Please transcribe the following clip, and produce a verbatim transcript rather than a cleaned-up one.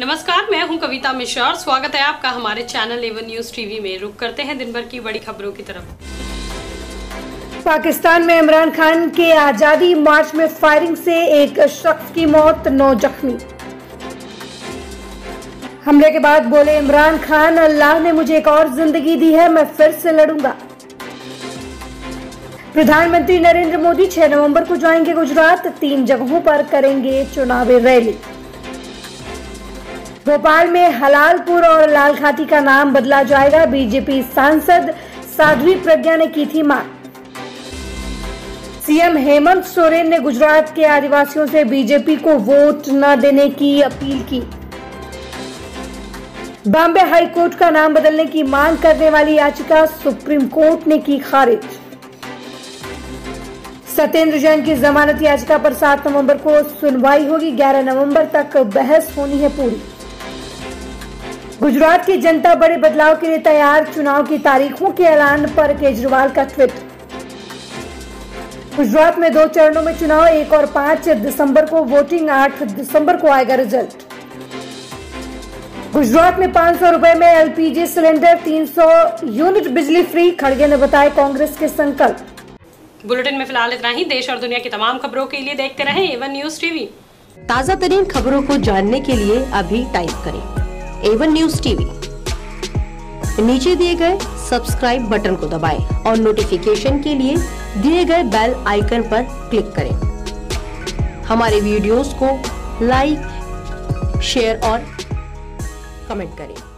नमस्कार, मैं हूं कविता मिश्रा और स्वागत है आपका हमारे चैनल एवन न्यूज टीवी में। रुक करते हैं दिन भर की बड़ी खबरों की तरफ। पाकिस्तान में इमरान खान के आजादी मार्च में फायरिंग से एक शख्स की मौत, नौ जख्मी। हमले के बाद बोले इमरान खान, अल्लाह ने मुझे एक और जिंदगी दी है, मैं फिर से लड़ूंगा। प्रधानमंत्री नरेंद्र मोदी छह नवंबर को जाएंगे गुजरात, तीन जगहों पर करेंगे चुनावी रैली। भोपाल में हलालपुर और लालघाटी का नाम बदला जाएगा, बीजेपी सांसद साध्वी प्रज्ञा ने की थी मांग। सीएम हेमंत सोरेन ने गुजरात के आदिवासियों से बीजेपी को वोट न देने की अपील की। बॉम्बे हाई कोर्ट का नाम बदलने की मांग करने वाली याचिका सुप्रीम कोर्ट ने की खारिज। सत्येंद्र जैन की जमानत याचिका पर सात नवंबर को सुनवाई होगी, ग्यारह नवंबर तक बहस होनी है पूरी। गुजरात की जनता बड़े बदलाव के लिए तैयार, चुनाव की तारीखों के ऐलान पर केजरीवाल का ट्वीट। गुजरात में दो चरणों में चुनाव, एक और पांच दिसंबर को वोटिंग, आठ दिसंबर को आएगा रिजल्ट। गुजरात में पांच सौ रुपए में एलपीजी सिलेंडर, तीन सौ यूनिट बिजली फ्री, खड़गे ने बताया कांग्रेस के संकल्प। बुलेटिन में फिलहाल इतना ही। देश और दुनिया की तमाम खबरों के लिए देखते रहें एवन न्यूज टीवी। ताज़ा तरीन खबरों को जानने के लिए अभी टाइप करें एवन न्यूज टीवी। नीचे दिए गए सब्सक्राइब बटन को दबाएं और नोटिफिकेशन के लिए दिए गए बेल आइकन पर क्लिक करें। हमारे वीडियोस को लाइक, शेयर और कमेंट करें।